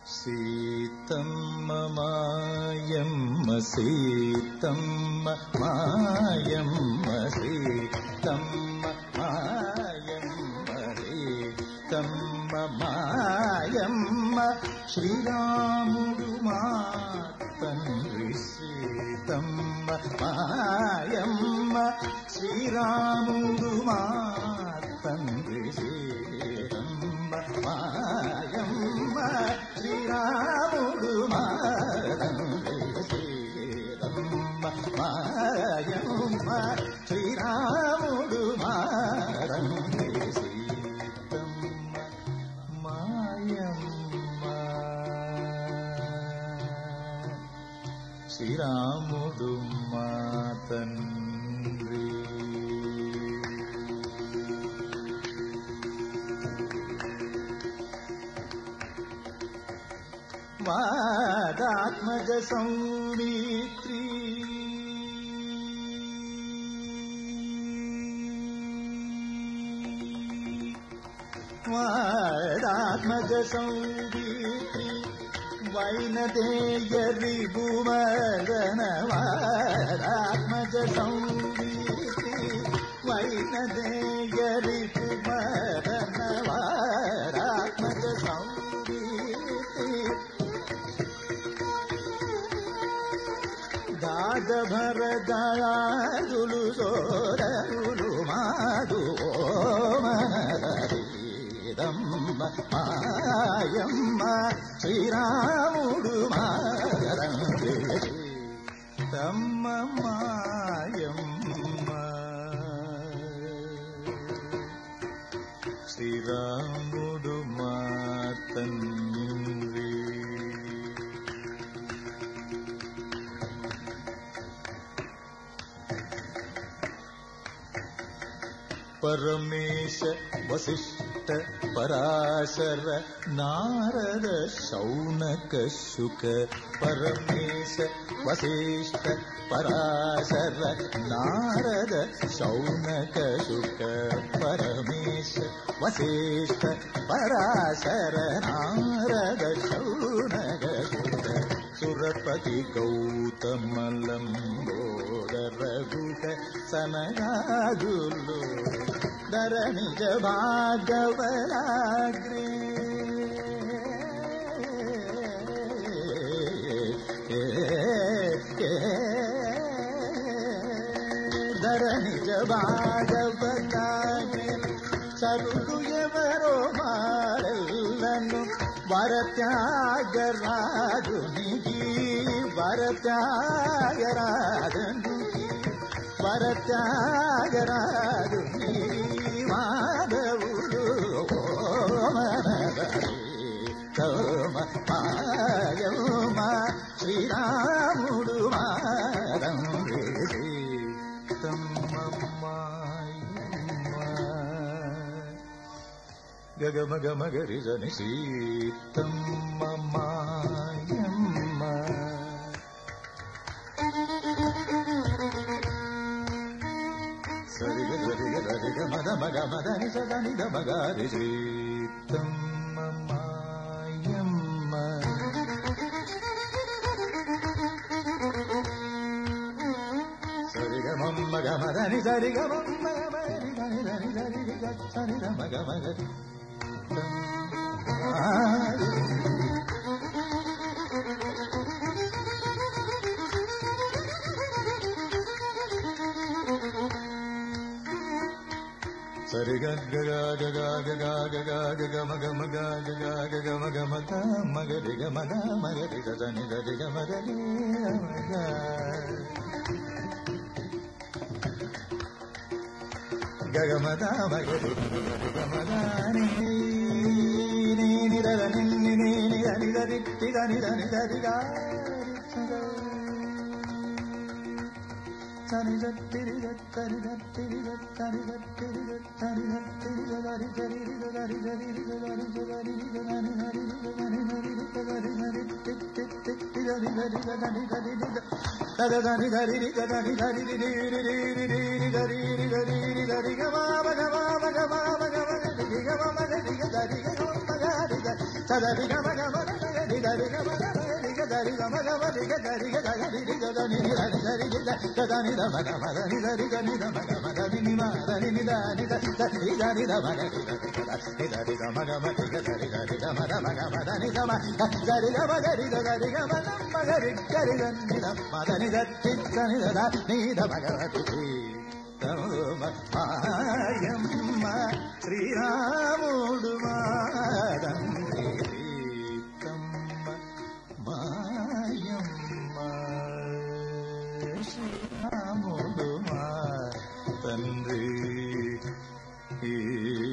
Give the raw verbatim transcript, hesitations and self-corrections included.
సీతమ్మ మాయమ్మ సీతమ్మ మాయమ్మ సీతమ్మ మాయమ్మ సీతమ్మ మాయమ్మ శ్రీరాముడు మా తండ్రి సీతమ్మ మాయమ్మ శ్రీరాముడు మా తండ్రి సీతమ్మ మాయమ్మ శ్రీరాముడు మా తండ్రి సీతమ్మ మాయమ్మ శ్రీరాముడు మా తండ్రి సీతమ్మ మాయమ్మ శ్రీరాముడు మా తండ్రి. వాదాత్మజ సౌమిత్రి వాదాత్మజ సౌమిత్రి వైనదేయరి భువన వాదాత్మజ సౌమిత్రి వైనదేయరి భువన వాదాత్మజ సౌమిత్రి దాగభరదాదులు సోదరులు మాధు మనదమ్మ మాయమ్మ శ్రీరాముడు మారండి తమ్మ మాయమ్మ శ్రీరాముడు మా తండ్రి. పరమేశ వశిష్ఠ పరాశర నారద శౌనక శుక పరమేశ వశిష్ఠ పరాశర నారద శౌనక శుక పరమేశ వశిష్ఠ పరాశర నారద శౌనక శుక సురపతి గౌతమలంబోదర గుహ సనగాదులు ధరణిజ భాగవలాగ్రే ధరణిజ భాగవలాగ్రే సరుకు ఎవరో మారెల్లను వరత్యాగరాజునికి వరత్యాగరాజునికి వరత్యాగరాజుని మాధవుడు ఓమనదమ మాయమ్మ శ్రీరాముడు మారండి సీతమ్మ మాయమ్మ గగమ గమ గరిజని సీతమ్మ మాయమ్మ సరి గరి గరి గమద మగ మదని సదని దమగారి సీతమ్మ మాయమ్మ సరి గమమ్మ గమదని సరి గమమ్మ గమరి దని దని సరి గ సరి దమ గమగరి సరి గ గ గ గ గ గ గ గ మ గ మ గ గ గ గ మ గ మ త మ గ రి గ మ ద మ గ రి గ ద ని ద రి గ మ ద ని మ గ గ గ మ ద మ గ రి గ మ ద ని ని ని ద ద ని ని ని ని ద ని ద రి టి ద ని ద ని ద రి గ సని జత్తిరి జత్తరి జత్తిరి జత్తరి జత్తిరి జత్తరి జత్తిరి జరి జరి జరి జరి జరి జరి జరి హరి హరి హరి జరి హరి టిక్ టిక్ టిక్ జరి జరి జరి జరి దద దని జరి జరి జరి రి రి రి రి రి జరి జరి జరి గ మా గ మా గ మా గ మా రి గ మా గ రి గ జరి గ మా గ రి గ సద రి గ మ గ మ గ రి దరి గమ రి గ దరి గమ గమ రి గ దరి గ దరి రి గ దని ని దని దరి గ దని ద మగ మ దని దరి గ ని ద మగ మ దని ని మ దని ని ద ని ద దరి దని ద మగ ని ద ని దరి గ మగ మ రి గ దరి దరి గ మ ద మగ మ దని గ మ దరి గ మ దరి గ దరి గ మ ద మ గ రి గ రి గ ని ద మ దని ద తి ద ని ద ని ద మగ మ తి మాయమ్మ శ్రీరాముడు మాదండ్రి సీతమ్మ మాయమ్మ శ్రీరాముడు మా తండ్రి